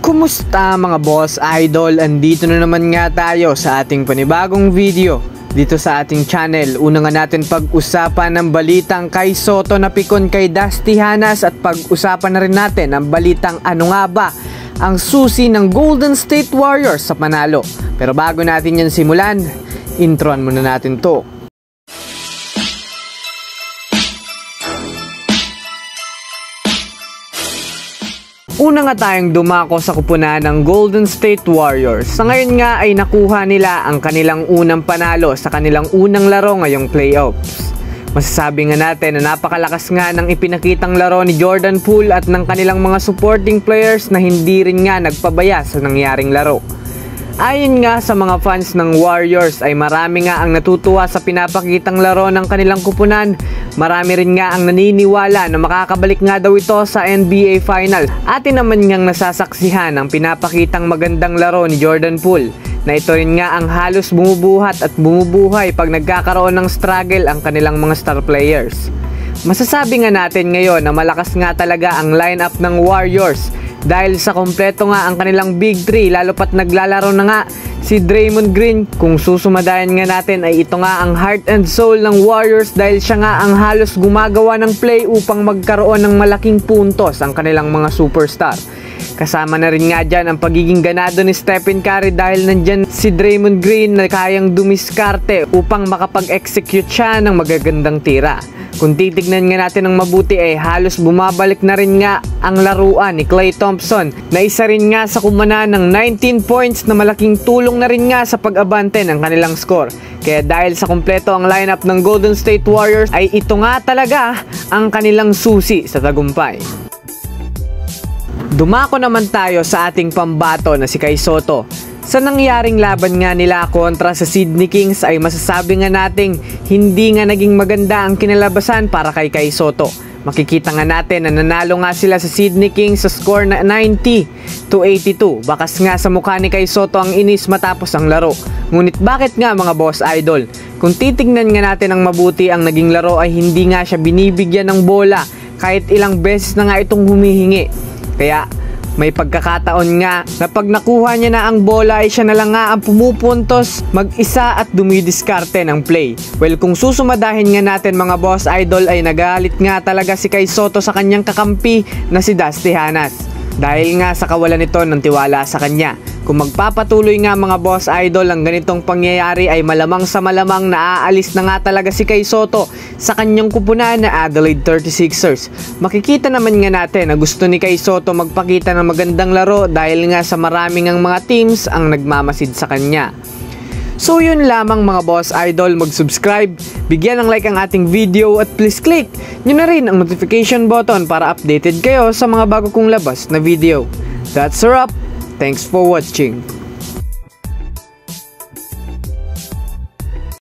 Kumusta mga boss idol? Andito na naman nga tayo sa ating panibagong video dito sa ating channel. Una nga natin pag-usapan ng balitang kay Soto na pikon kay Dusty Hanas at pag-usapan na rin natin ang balitang ano nga ba ang susi ng Golden State Warriors sa panalo. Pero bago natin yan simulan, introan muna natin to. Una nga tayong dumako sa kupunan ng Golden State Warriors. Sa ngayon nga ay nakuha nila ang kanilang unang panalo sa kanilang unang laro ngayong playoffs. Masasabi nga natin na napakalakas nga ng ipinakitang laro ni Jordan Poole at ng kanilang mga supporting players na hindi rin nga nagpabaya sa nangyaring laro. Ayon nga sa mga fans ng Warriors ay marami nga ang natutuwa sa pinapakitang laro ng kanilang kupunan. Marami rin nga ang naniniwala na makakabalik nga daw ito sa NBA Finals. Atin naman ngang nasasaksihan ang pinapakitang magandang laro ni Jordan Poole na ito rin nga ang halos bumubuhat at bumubuhay pag nagkakaroon ng struggle ang kanilang mga star players. Masasabi nga natin ngayon na malakas nga talaga ang lineup ng Warriors dahil sa kompleto nga ang kanilang Big 3, lalo pat naglalaro na nga si Draymond Green. Kung susumadayan nga natin ay ito nga ang heart and soul ng Warriors dahil siya nga ang halos gumagawa ng play upang magkaroon ng malaking puntos ang kanilang mga superstar. Kasama na rin nga dyan ang pagiging ganado ni Stephen Curry dahil nandyan si Draymond Green na kayang dumiskarte upang makapag-execute siya ng magagandang tira. Kung titignan nga natin ng mabuti ay halos bumabalik na rin nga ang laruan ni Klay Thompson na isa rin nga sa kumana ng 19 points na malaking tulong na rin nga sa pag-abante ng kanilang score. Kaya dahil sa kumpleto ang lineup ng Golden State Warriors ay ito nga talaga ang kanilang susi sa tagumpay. Dumako naman tayo sa ating pambato na si Kai Soto. Sa nangyaring laban nga nila kontra sa Sydney Kings ay masasabi nga nating hindi nga naging maganda ang kinalabasan para kay Kai Soto. Makikita nga natin na nanalo nga sila sa Sydney Kings sa score na 90-82. Bakas nga sa mukha ni Kai Soto ang inis matapos ang laro. Ngunit bakit nga mga boss idol? Kung titignan nga natin ang mabuti ang naging laro ay hindi nga siya binibigyan ng bola kahit ilang beses na nga itong humihingi. Kaya may pagkakataon nga na pag nakuha niya na ang bola ay siya na lang nga ang pumupuntos mag-isa at dumidiskarte ng play. Well, kung susumadahin nga natin mga boss idol ay nagalit nga talaga si Kai Soto sa kanyang kakampi na si Dusty Hanas. Dahil nga sa kawalan nito ng tiwala sa kanya. Kung magpapatuloy nga mga boss idol ang ganitong pangyayari ay malamang sa malamang na aalis na nga talaga si Kai Soto sa kanyang kupunan na Adelaide 36ers. Makikita naman nga natin na gusto ni Kai Soto magpakita ng magandang laro dahil nga sa maraming ang mga teams ang nagmamasid sa kanya. So yun lamang mga boss idol, mag-subscribe, bigyan ng like ang ating video at please click nyo na rin ang notification button para updated kayo sa mga bago kong labas na video. That's a wrap. Thanks for watching.